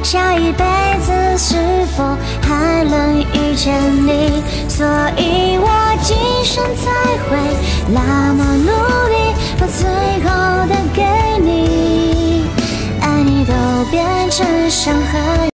下一辈子是否还能遇见你？所以我今生才会那么努力，把最好的给你，爱你都变成伤害。